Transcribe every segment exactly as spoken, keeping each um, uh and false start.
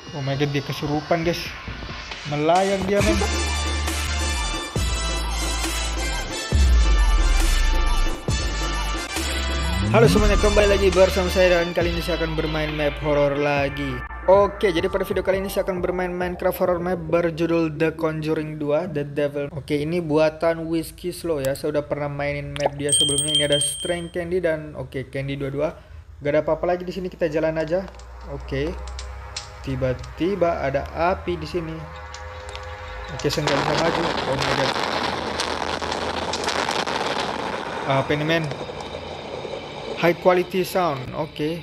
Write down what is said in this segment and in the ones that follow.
Oh my god, dia kesurupan guys. Melayang dia men. Halo semuanya, kembali lagi bersama saya dan kali ini saya akan bermain map horror lagi. Oke, jadi pada video kali ini saya akan bermain Minecraft horror map berjudul The Conjuring dua, The Devil. Oke, ini buatan Whiskey Slow ya. Saya udah pernah mainin map dia sebelumnya. Ini ada Strength Candy dan oke, Candy dua puluh dua. Gak ada apa-apa lagi di sini, kita jalan aja. Oke. Tiba-tiba ada api di sini. Oke, saya nggak bisa maju. Oh my god. Apa ini men? High quality sound, oke. Okay.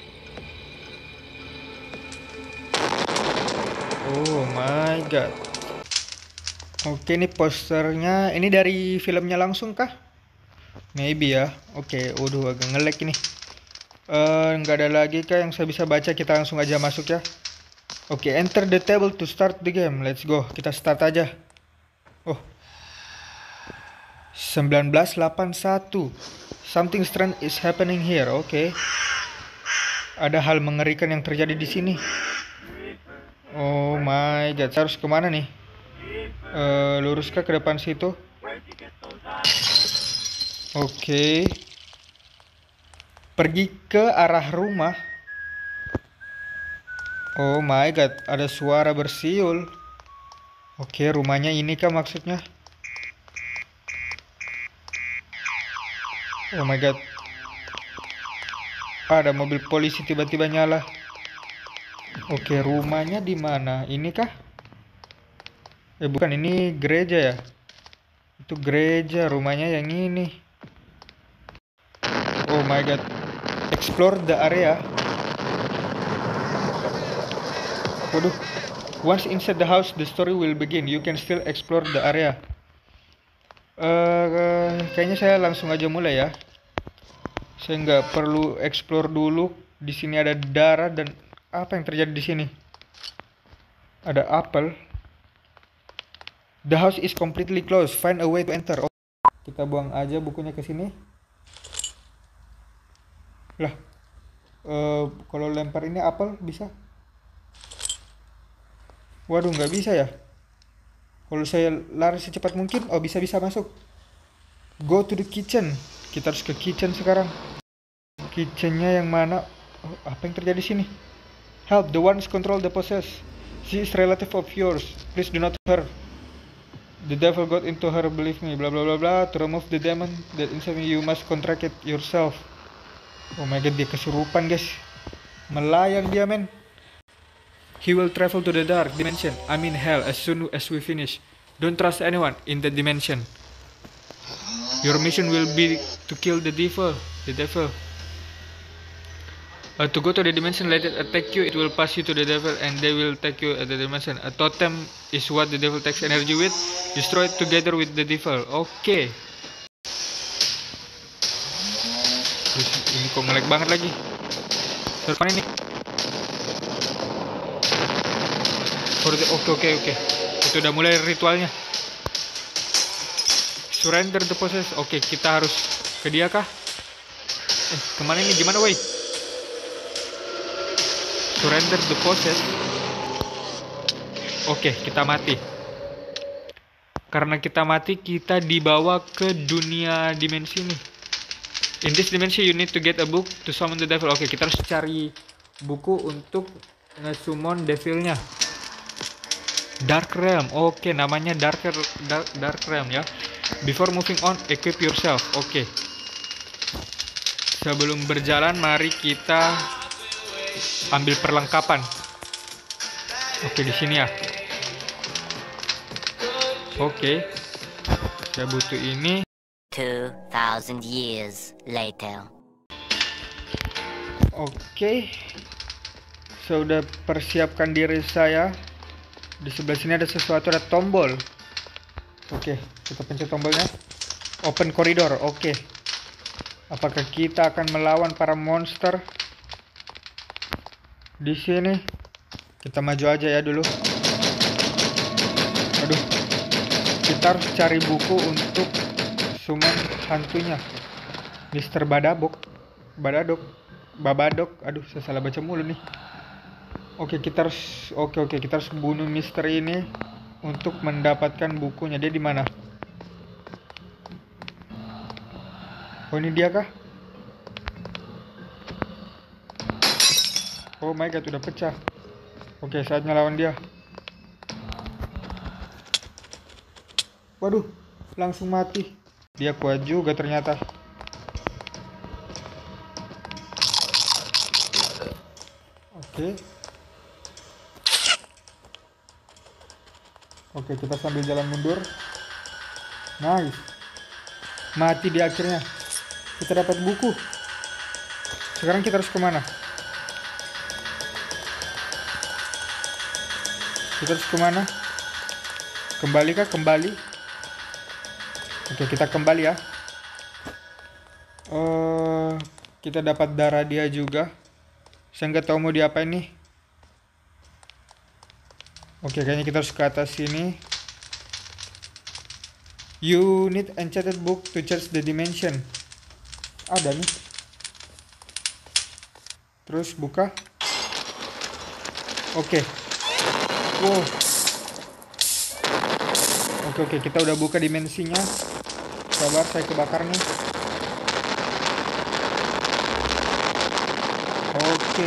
Oh my god. Oke, okay, ini posternya. Ini dari filmnya langsung kah? Maybe ya. Oke, okay. Waduh, agak nge-lag ini. Uh, nggak ada lagi kah yang saya bisa baca? Kita langsung aja masuk ya. Oke, okay, enter the table to start the game. Let's go. Kita start aja. Oh. sembilan belas delapan puluh satu. Something strange is happening here. Oke. Okay. Ada hal mengerikan yang terjadi di sini. Oh my god. Saya harus kemana nih? Uh, luruskah ke depan situ? Oke. Okay. Pergi ke arah rumah. Oh my god. Ada suara bersiul. Oke, okay, rumahnya ini kah maksudnya? Oh my god. Ada mobil polisi tiba-tiba nyala. Oke, rumahnya di mana? Ini kah? Eh bukan, ini gereja ya. Itu gereja, rumahnya yang ini. Oh my god. Explore the area. Waduh. Once inside the house, the story will begin. You can still explore the area. Uh, kayaknya saya langsung aja mulai ya. Saya nggak perlu explore dulu. Di sini ada darah dan apa yang terjadi di sini? Ada apel. The house is completely closed. Find a way to enter. Oh, kita buang aja bukunya ke sini. Lah, uh, kalau lempar ini apel bisa? Waduh, nggak bisa ya. Kalau saya lari secepat mungkin, oh bisa-bisa masuk. Go to the kitchen. Kita harus ke kitchen sekarang. Kitchennya yang mana? Oh, apa yang terjadi sini? Help, the ones control the possess. She is relative of yours. Please do not hurt her. The devil got into her, believe me. Blah blah blah blah. To remove the demon that inside me, you must contract it yourself. Oh my god, dia kesurupan guys. Melayang dia men. He will travel to the dark dimension. I mean hell as soon as we finish. Don't trust anyone in that dimension. Your mission will be to kill the devil. The devil. Uh, to go to the dimension, let it attack you. It will pass you to the devil, and they will take you at the dimension. A totem is what the devil takes energy with. Destroy it together with the devil. Oke. Okay. Ini kok ngelag banget lagi. Depan ini. Oke oke oke. Itu udah mulai ritualnya. Surrender the possess. Oke, okay, kita harus ke dia kah? Eh, kemana ini? Gimana woi? Surrender the possess. Oke, okay, kita mati. Karena kita mati, kita dibawa ke dunia dimensi ini. In this dimension you need to get a book to summon the devil. Oke, okay, kita harus cari buku untuk nge-summon devilnya. Dark Realm. Oke, okay, namanya Dark, Dark Dark Realm ya. Before moving on, equip yourself. Oke. Okay. Sebelum berjalan, mari kita ambil perlengkapan. Oke, okay, di sini ya. Oke. Okay. Saya butuh ini. two thousand years later. Oke. Okay. Saya sudah persiapkan diri saya. Di sebelah sini ada sesuatu, ada tombol. Oke, kita pencet tombolnya. Open corridor. Oke. Apakah kita akan melawan para monster di sini? Kita maju aja ya dulu. Aduh. Kita harus cari buku untuk summon hantunya. Mister Badabok. Badadok. Babadok. Aduh, saya salah baca mulu nih. Oke, kita harus oke oke kita harus bunuh misteri ini untuk mendapatkan bukunya. Dia di mana? Oh, ini dia kah? Oh my god, udah pecah. Oke, saatnya lawan dia. Waduh, langsung mati. Dia kuat juga ternyata. Oke. Oke, kita sambil jalan mundur. Nice. Mati di akhirnya. Kita dapat buku. Sekarang kita harus kemana? Kita harus kemana? Kembali kah? Kembali. Oke, kita kembali ya. Uh, kita dapat darah dia juga. Saya nggak tahu mau diapain nih. Oke, kayaknya kita harus ke atas sini. You need enchanted book to change the dimension. Ada nih. Terus buka. Oke. Wow. Oke oke kita udah buka dimensinya. Sabar, saya kebakar nih. Oke.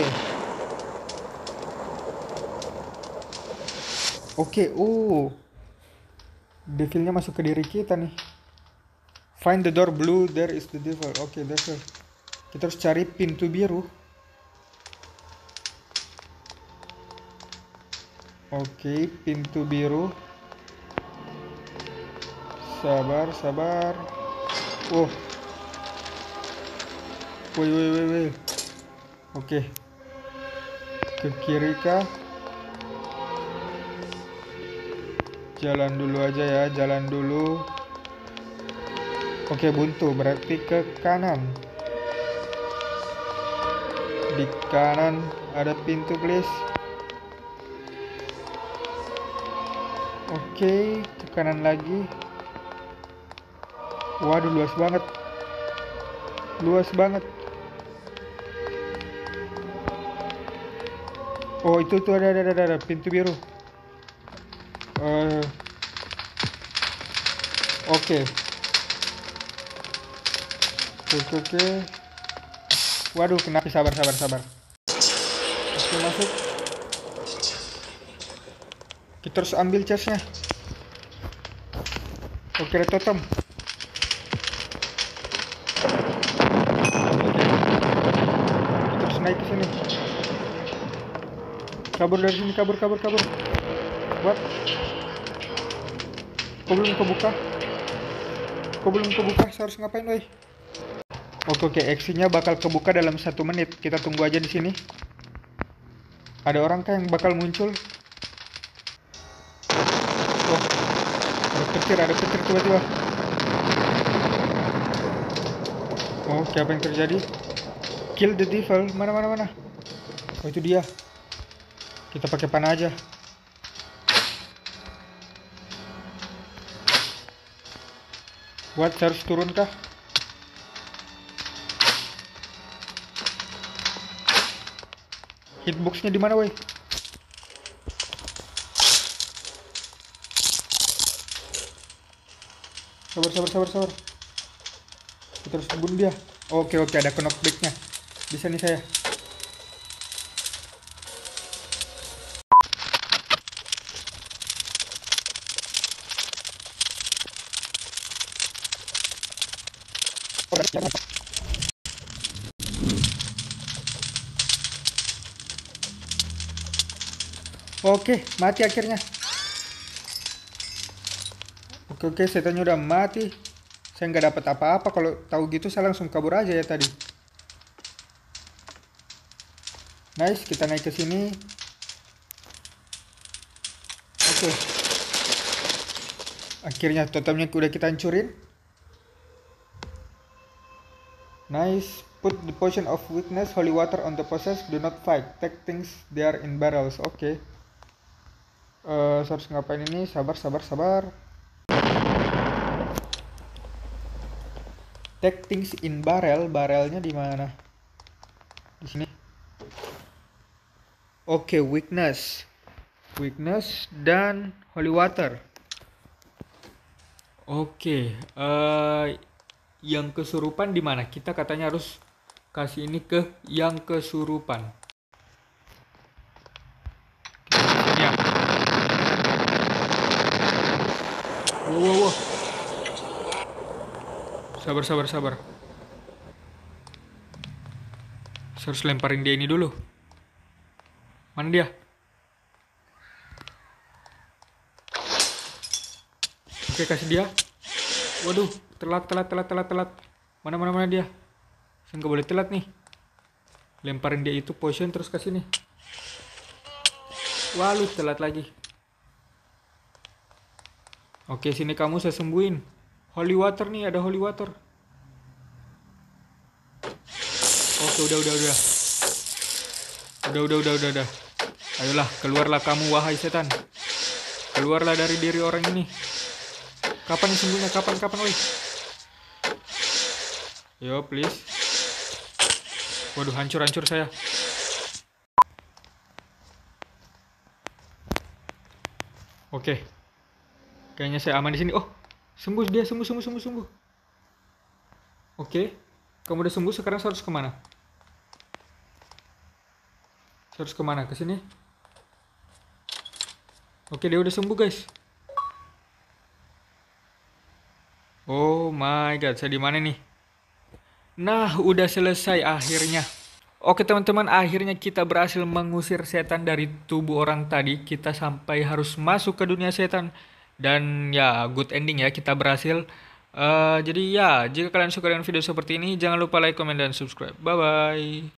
Oke, oh. Devilnya masuk ke diri kita nih. Find the door blue, there is the devil. Oke, devil. Kita harus cari pintu biru. Oke, pintu biru. Sabar, sabar. Oh. Woi, woi, woi, woi. Oke. Ke kiri kah? Jalan dulu aja ya, jalan dulu. Oke, buntu, berarti ke kanan. Di kanan ada pintu, please. Oke, ke kanan lagi. Waduh, luas banget. Luas banget. Oh, itu tuh ada, ada, ada, ada pintu biru. Uh, Oke. Oke, oke. Waduh, kenapa? Sabar, sabar, sabar. Oke, masuk. Kita harus ambil chestnya. Oke, ada totem. Oke. Kita harus naik ke sini. Kabur dari sini, kabur, kabur, kabur. What? Kok belum kebuka? Kok belum kebuka? Saya harus ngapain, woi? Oke, oke, aksinya bakal kebuka dalam satu menit. Kita tunggu aja di sini. Ada orang kah yang bakal muncul? Oh, ada petir, ada petir tiba-tiba. Oke, apa yang terjadi? Kill the devil. Mana, mana, mana? Oh, itu dia. Kita pakai panah aja. What? Saya harus turun kah? Hitboxnya di mana, woi? Sabar, sabar, sabar, sabar. Kita harus bunuh dia. Oke, oke, ada knockbacknya. Bisa nih saya. Oke, mati akhirnya. Oke, oke, setannya udah mati. Saya nggak dapat apa-apa. Kalau tahu gitu saya langsung kabur aja ya tadi. Nice, kita naik ke sini. Oke. Akhirnya totemnya udah kita hancurin. Nice. Put the potion of weakness, holy water on the possessed. Do not fight. Take things there in barrels. Oke. Okay. Uh, harus ngapain ini? Sabar, sabar, sabar. Take things in barrel. Barrelnya di mana? Di sini. Oke, weakness. Weakness dan holy water. Oke, eh yang kesurupan di mana? Kita katanya harus kasih ini ke yang kesurupan. Kita ya. Wow, wow, wow. Sabar, sabar, sabar. Saya harus lemparin dia ini dulu. Mana dia? Oke, kasih dia. Waduh, telat, telat, telat, telat, telat. Mana, mana, mana dia? Saya nggak boleh telat nih. Lemparin dia itu potion terus kasih nih. Wah, lu telat lagi. Oke, sini kamu saya sembuhin. Holy water nih, ada holy water. Oke, udah, udah, udah. Udah, udah, udah, udah, udah. Ayolah, keluarlah kamu, wahai setan. Keluarlah dari diri orang ini. Kapan sembuhnya? Kapan, kapan, woi? Yo, please. Waduh, hancur-hancur saya. Oke. Kayaknya saya aman di sini. Oh, sembuh dia, sembuh, sembuh, sembuh, sembuh. Oke. Kamu udah sembuh, sekarang saya harus kemana? Saya harus kemana? Ke sini? Oke, dia udah sembuh, guys. Oh my god, saya di mana nih? Nah, udah selesai akhirnya. Oke teman-teman, akhirnya kita berhasil mengusir setan dari tubuh orang tadi. Kita sampai harus masuk ke dunia setan. Dan ya, good ending ya, kita berhasil. Uh, jadi ya, jika kalian suka dengan video seperti ini, jangan lupa like, comment, dan subscribe. Bye-bye.